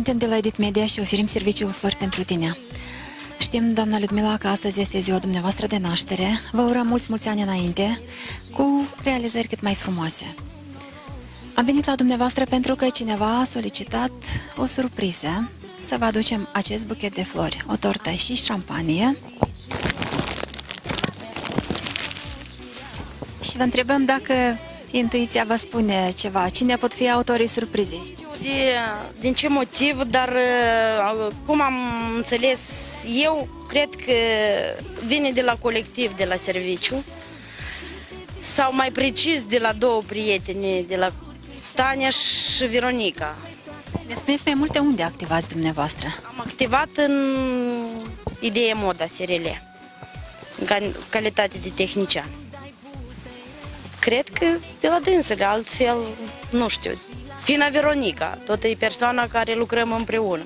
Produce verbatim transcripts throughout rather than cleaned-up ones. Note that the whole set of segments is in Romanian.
Suntem de la Edit Media și oferim serviciul Flori pentru tine. Știm, doamna Ludmila, că astăzi este ziua dumneavoastră de naștere. Vă urăm mulți, mulți ani înainte, cu realizări cât mai frumoase. Am venit la dumneavoastră pentru că cineva a solicitat o surpriză, să vă aducem acest buchet de flori, o tortă și șampanie. Și vă întrebăm dacă intuiția vă spune ceva. Cine pot fi autorii surprizei? De, din ce motiv, dar cum am înțeles eu, cred că vine de la colectiv, de la serviciu, sau mai precis de la două prieteni, de la Tania și Veronica. Ne spuneți mai multe unde activați dumneavoastră? Am activat în Idee Moda S R L, în calitate de tehnician. Cred că de la dânsele, altfel, nu știu. Fina Veronica, tot e persoana care lucrăm împreună.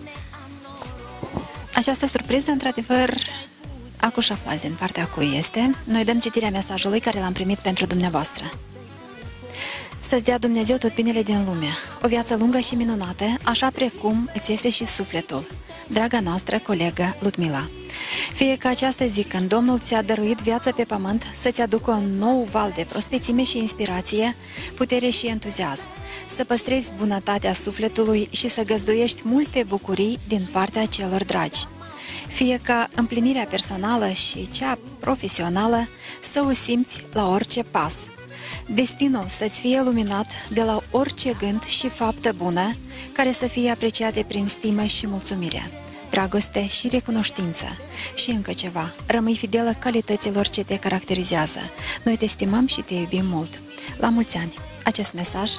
Această surpriză, într-adevăr, acuși aflați din partea cui este. Noi dăm citirea mesajului care l-am primit pentru dumneavoastră. Să-ți dea Dumnezeu tot binele din lume, o viață lungă și minunată, așa precum îți este și sufletul, draga noastră colegă Ludmila. Fie că această zi, când Domnul ți-a dăruit viața pe pământ, să-ți aducă un nou val de prospețime și inspirație, putere și entuziasm, să păstrezi bunătatea sufletului și să găzduiești multe bucurii din partea celor dragi. Fie ca împlinirea personală și cea profesională să o simți la orice pas. Destinul să-ți fie luminat de la orice gând și faptă bună, care să fie apreciate prin stimă și mulțumire, dragoste și recunoștință. Și încă ceva, rămâi fidelă calităților ce te caracterizează. Noi te stimăm și te iubim mult. La mulți ani! Acest mesaj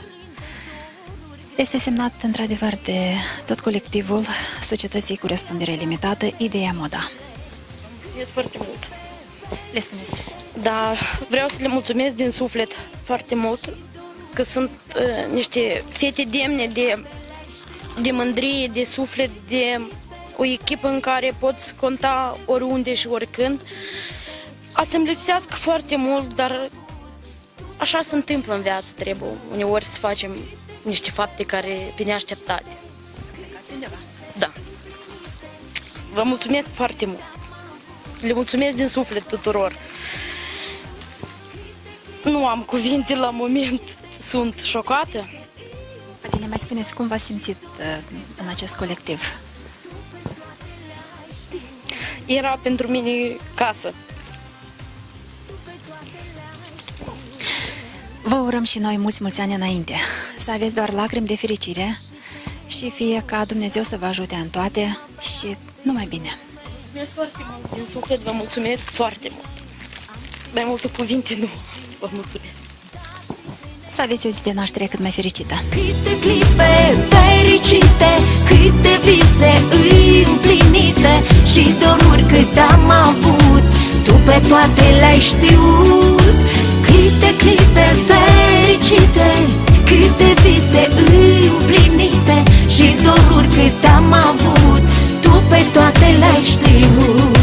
este semnat într-adevăr de tot colectivul Societății cu Răspundere Limitată, Idee Moda. Mulțumesc foarte mult! Le spuneți? Da, vreau să le mulțumesc din suflet foarte mult, că sunt uh, niște fete demne de, de mândrie, de suflet, de o echipă în care poți conta oriunde și oricând. A să-mi lipsească foarte mult, dar așa se întâmplă în viață, trebuie uneori să facem niște fapte care pe neașteptate. Plecați undeva? Da. Vă mulțumesc foarte mult. Le mulțumesc din suflet tuturor. Nu am cuvinte la moment, sunt șocată. Poate ne mai spuneți cum v-ați simțit uh, în acest colectiv? Era pentru mine casă. Vă urăm și noi mulți, mulți ani înainte. Să aveți doar lacrimi de fericire și fie ca Dumnezeu să vă ajute în toate și numai bine. Mulțumesc foarte mult din suflet, vă mulțumesc foarte mult. Mai multe cuvinte nu. Vă mulțumesc. Să aveți o zi de naștere cât mai fericită. Câte clipe fericite, câte vise împlinite și doruri cât am avut, tu pe toate le-ai știut. Câte clipe fericite, câte vise împlinite și doruri cât am avut, tu pe toate le-ai știut.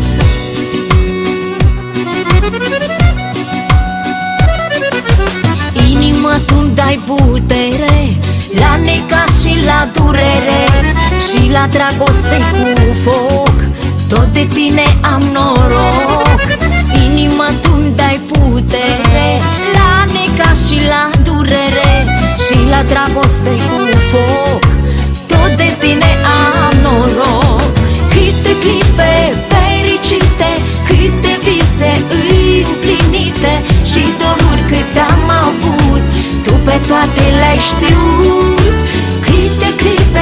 Inima tu-mi dai putere la necaz și la durere și la dragoste cu foc, tot de tine am noroc. Inima tu-mi dai putere la necaz și la durere și la dragoste cu foc, tot de tine am noroc. Câte clipe fericite, câte vise împlinite și doruri cât am avut, tu pe toate le-ai știut. Câte clipe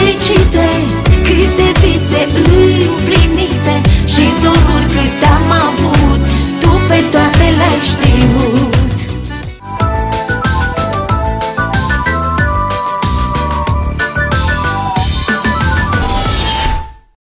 fericite, câte vise împlinite și doruri cât am avut,